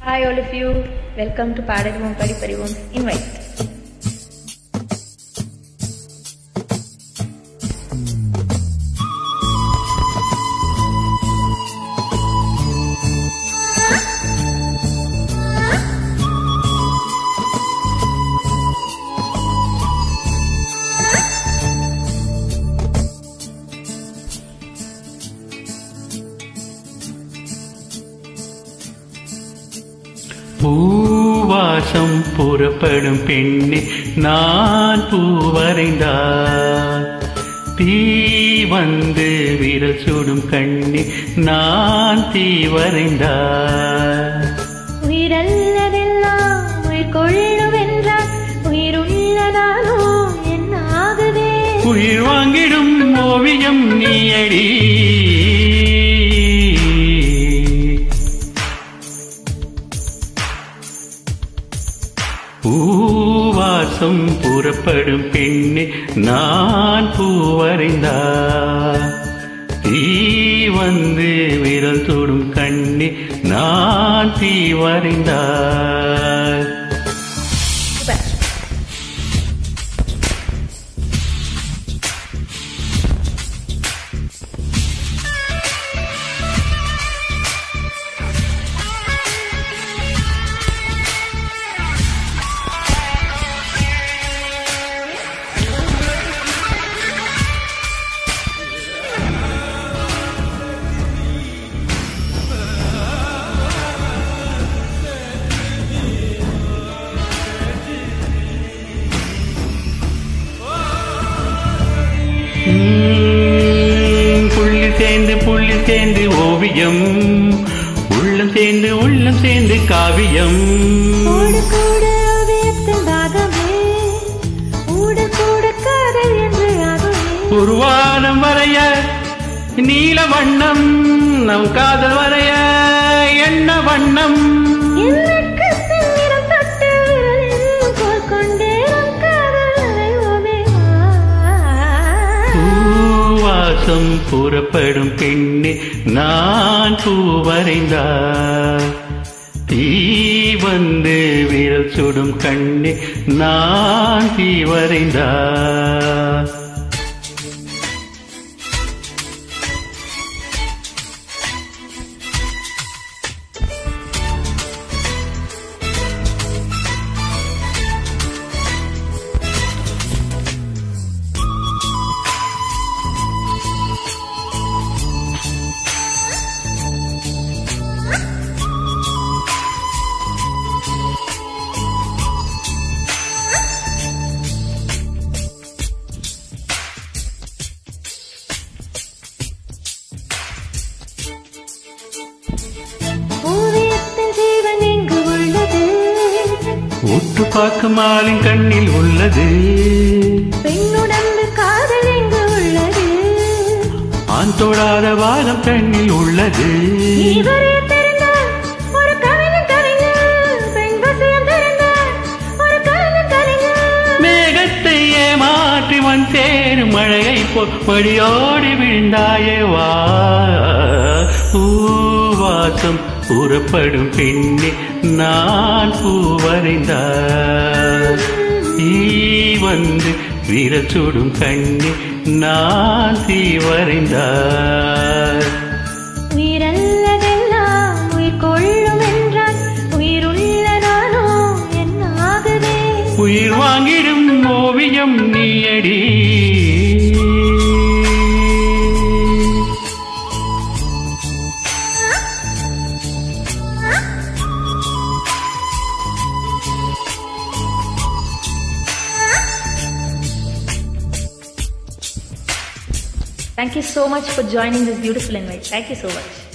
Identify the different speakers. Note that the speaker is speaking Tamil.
Speaker 1: Hi all of you, welcome to Padarivom Padiparivom Invite.
Speaker 2: பூவாசம் புறப்படும் பெண்ணே நான் பூவரைந்தார் தீ வந்து விரல் சுடும் கண்ணே நான் தீ வரைந்தார்
Speaker 1: உயிரல்லதெல்லாம் உயிர் கொள்ளுவென்றால் உயிருள்ளதானோ என்னாகுதே
Speaker 2: உயிர் வாங்கிடும் ஓவியம் நீயடி பூவாசம் புறப்படும் பெண்ணே நான் பூவரைந்தார் தீ வந்து விரல் தொடும் கண்ணே நான் தீ வரைந்தார். புள்ளி சேர்ந்து ஓவியம் உள்ளம் சேர்ந்து காவியம் ஒரு வானம் வரைய நீல வண்ணம் நம் காதல் வரைய என்ன வண்ணம் பூவாசம் புறப்படும் பெண்ணே நான் பூவரைந்தார் தீ வந்து விரல் சுடும் கண்ணே நான் தீ வரைந்தார். உற்று பார்க்கும் ஆளின் கண்ணில் உள்ளது
Speaker 1: பெண்ணுடம்பு காதல் எங்கு உள்ளது
Speaker 2: ஆண் தொடாத வாதம் பெண்ணில் உள்ளது மேகத்தை ஏமாற்றி வன் சேரும் மழையை மடியோடி விழுந்தாயே வா பூவாசம் புறப்படும் பெண்ணே நான் பூவரைந்தார் தீ வந்து விரல் சுடும் கண்ணே நான் தீ வரைந்தார்.
Speaker 1: உயிரல்லதெல்லாம் உயிர் கொள்ளும் என்றால் உயிருள்ளதானோ என்னாகுதே
Speaker 2: உயிர் வாங்கிடும் ஓவியம் நீயடி
Speaker 1: Thank you so much for joining this beautiful invite. Thank you so much.